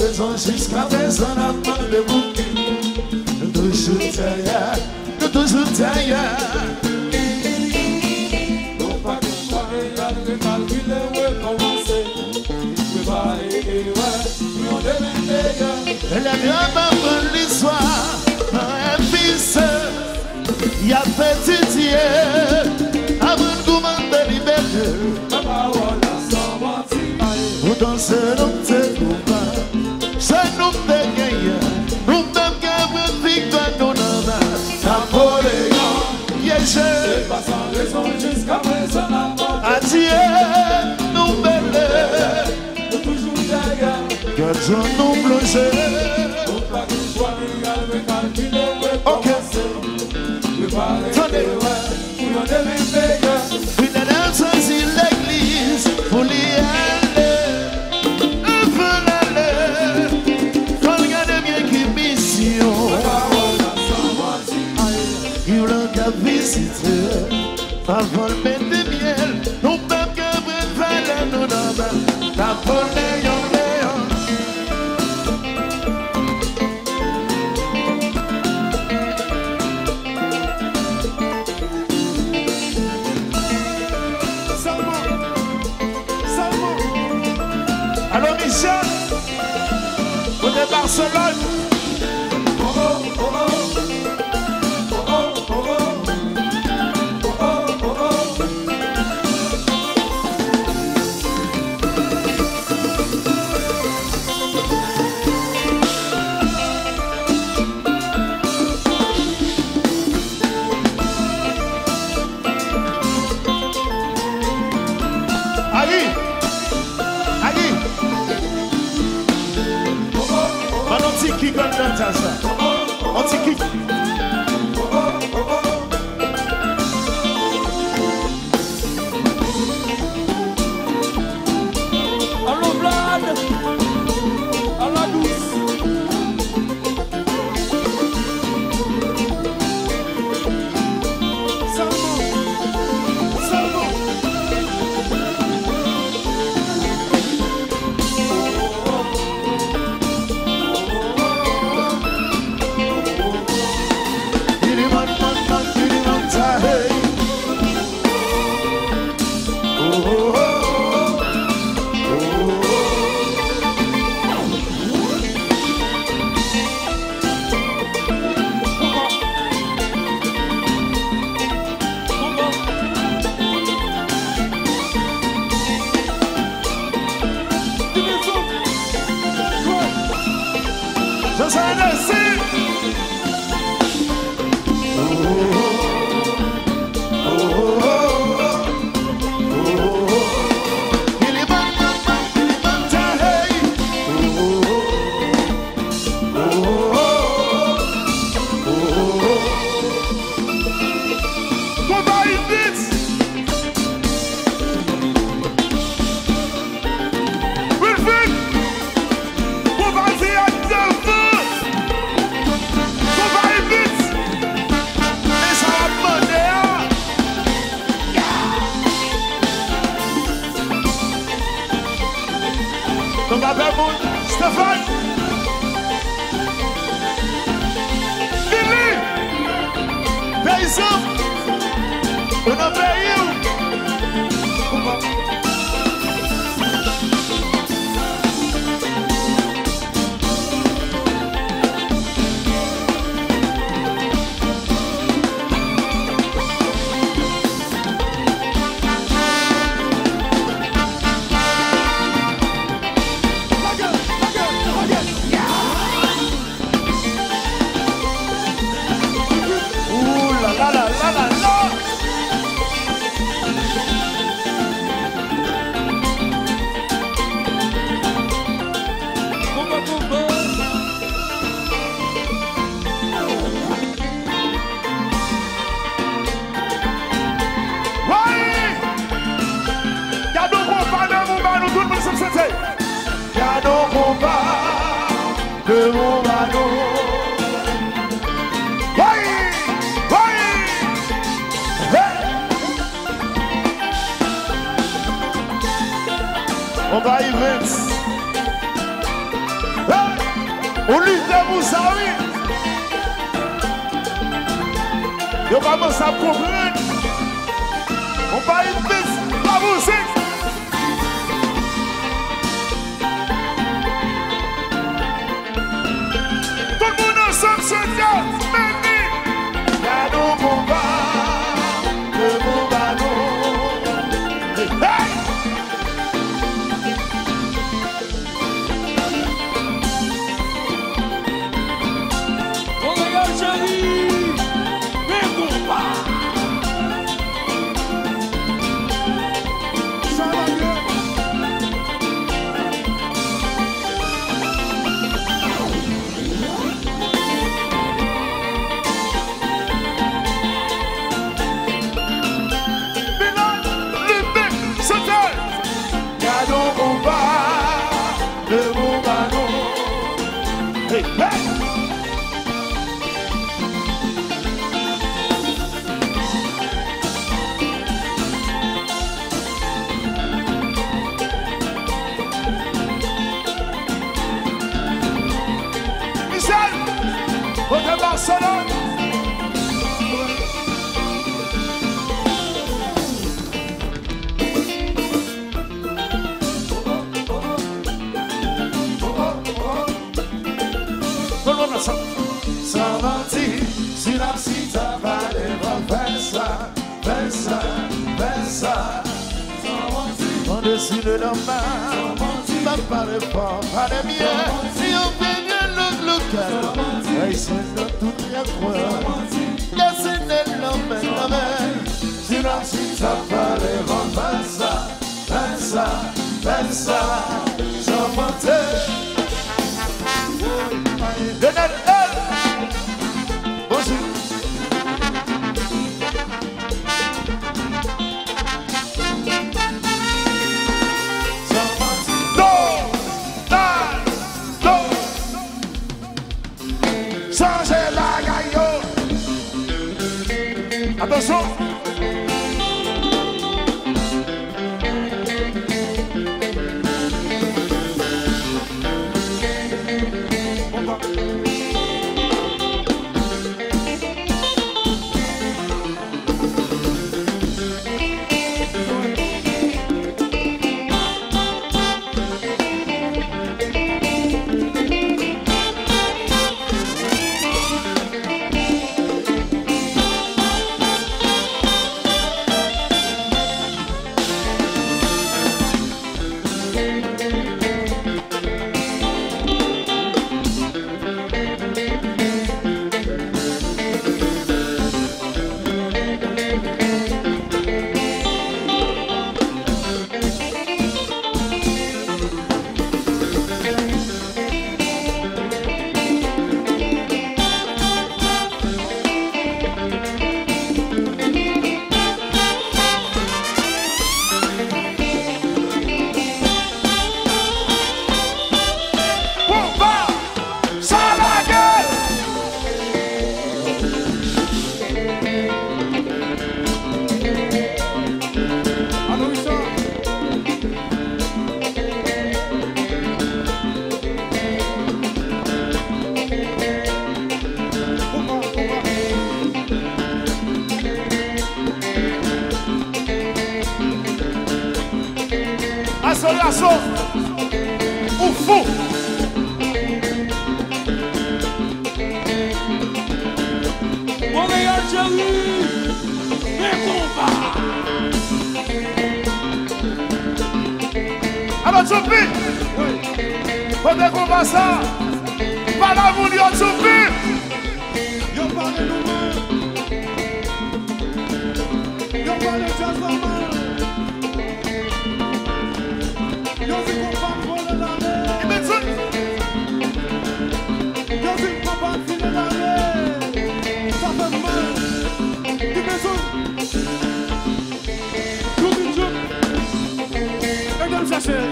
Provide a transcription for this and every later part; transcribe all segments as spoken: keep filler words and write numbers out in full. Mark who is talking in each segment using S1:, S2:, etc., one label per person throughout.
S1: raison jusqu'à présent n'a pas de bouquet. Toujours derrière, toujours derrière.
S2: Non pas que toi regarde, recalculer, recommencer. Préparer, ouais, on devient meilleur.
S1: Elle a bien appris l'histoire, un fils, il a fait étudier, avant de commander liberté.
S2: La parole a sans mentir.
S1: Pourtant ce nom te combat, ce nom te gagne, nous même qu'avec victoire nous n'avons.
S2: Napoléon,
S1: Yéché,
S2: c'est pas sans raison jusqu'à présent n'a pas de
S1: adieu, nous belle,
S2: toujours derrière.
S1: gardons nous plongés.
S2: Non pas que toi regarde, recalculer,
S1: Ok.
S2: recommencer. Préparer,
S1: Tenez.
S2: ouais, on devient meilleur.
S1: Une danse sur l'église, pour y aller, un peu l'aller, quand regarde bien qui mission,
S2: Parole a sans mentir.
S1: il l'a qu'à visiter, avant le mettre de miel, nous même qu'à préférer nous dans la Napoléon, Léon. Allô Michel, vous êtes Barcelone. Ali, Ali, un petit kick en dans ça, un petit kick.
S2: Allô Vlad, à la douce.
S1: Stéphane, Billy, paysan, on a payé. De mon bateau. Oui, oui, hey. On va y vite. Hey. On lutte pour ça, oui. Yo commence à comprendre. On va une piste, la musique. Tout le monde ensemble se dit, Béni. Y'a nos combats, le bon ballon. Hey!
S2: On regarde Johnny, mais combat. Ça va bien.
S1: Barcelone. Tout le monde ensemble. Sans mentir, si la cité va aller faire ça, faire ça, faire ça. Sans mentir, on décide de la main. Pas parler fort, parler bien. Si on fait bien le local. Hey, c'est notre tout bien croire. Yes, c'est l'homme, l'homme. Si la cité va aller faire ça, faire ça, faire ça. Sans mentir. Donald L. Bonjour. Non, non, non. Changez la gaillot. Attention. Association ou fou.
S2: On regarde Johnny, mais combat.
S1: Alors Tchoupi, pendant qu'on va ça, pas la voulu en Tchoupi.
S2: Yo parle de nous. Yo parle de transformation. Yo si combat pour l'année.
S1: Il met tout.
S2: Yo si combat pour l'année. Ça fait mal. Il met tout. Tout une joue. Et de le chercher.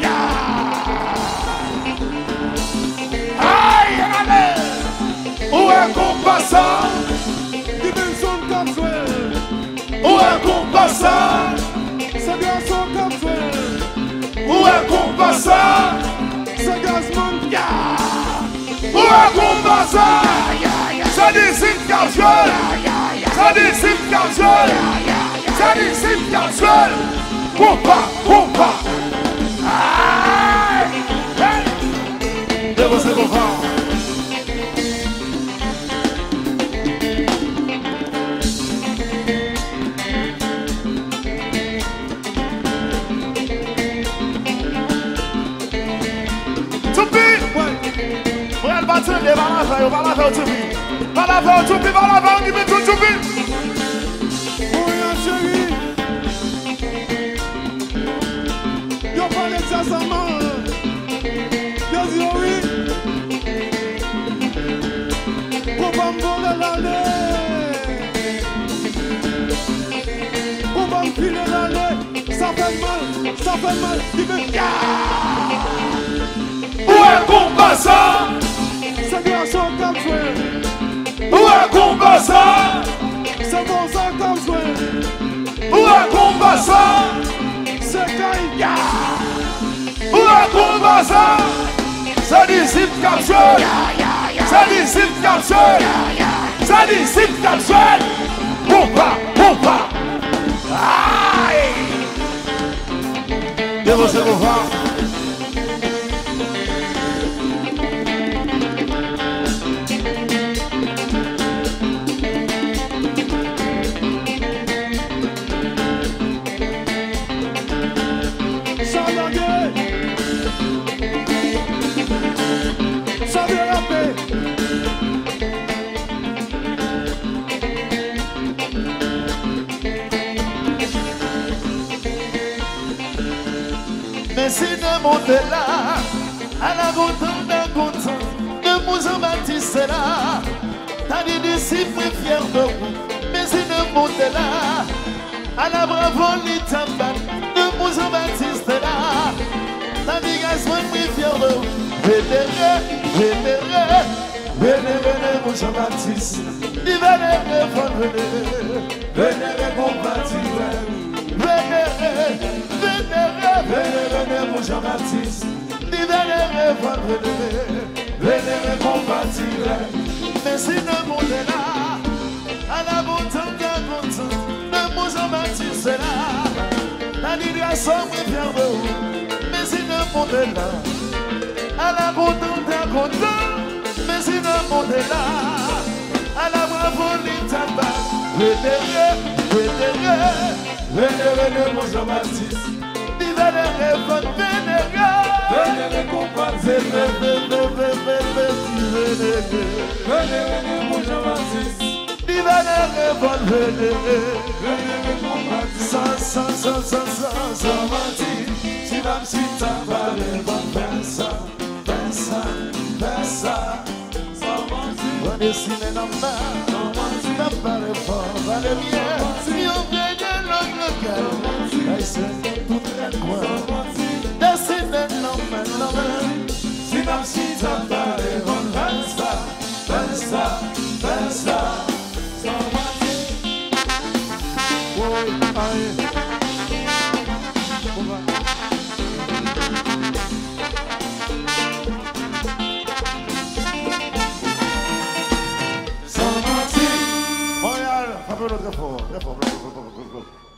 S1: Aïe, allez. Où est qu'on passe?
S2: Dimension comme toi.
S1: Où est qu'on passe?
S2: C'est bien son comme toi.
S1: Où est qu'on passe?
S2: C'est gazman.
S1: Où est ça. Ça décide casual. Ça décide casual. Ça décide casual. Pompa, pompa. Aïe. Déposez vos vents. Attendez, va la faire, va la faire tout vite. Va la faire tout vite, va la faire, qui met tout tout vite.
S2: Oui, chérie. Yo parle de ça seulement. Yo dis oui. Pour pas me voler l'année. Pour pas me filer l'année. Ça fait mal, ça fait mal. Il me
S1: où est combat ça?
S2: C'est bien ça comme jouer.
S1: Où est combat ça?
S2: C'est bon ça comme jouer.
S1: Où est combat ça?
S2: C'est Kaïa.
S1: Où est combat ça? Ça disciple capsule. Ça disciple capsule. Ça disciple capsule. Pompa, pompa. Aïe. Déposez vos vents. Mais si ne monte là, à la content d'un content, de Moussa Baptiste là, t'as des disciples fiers de vous. Mais si ne monte là, à la bravo l'Itamban, de Moussa Baptiste là, t'as des garçons fiers de vous. Vénéré, vénéré, vénéré Moussa Baptiste, vénéré, vénéré, vénéré mon Baptiste, vénéré, vénéré, vénéré mon Jean-Baptiste, vénéré, vénéré, vénéré mon Baptiste. Mais si ne monte là, à la montagne d'un content, de mon Jean-Baptiste là, la direction est fière de vous. Mais si ne monte là, à la montagne d'un content, mais si ne monte là, à la bravo l'Itamba, vénéré, vénéré, vénéré mon Jean-Baptiste, vénéré, vénéré, vénéré combattant, vénéré mon Jean-Baptiste, vénéré, vénéré, vénéré combattant, sans, sans, sans, sans, sans, sans mentir, si même si t'as pas les bonnes personnes, personnes, personnes, sans mentir, on est si les noms là, sans mentir, t'as pas les forts, pas les miens, si on vient de l'autre cœur, c'est tout très loin. Dessine l'homme, l'homme. Si même si t'as pas les bonnes pensas, pensas, pensas, sans mentir. Oui, aïe. Sans mentir. Montréal, frappez l'autre fort, très fort, très fort, très fort.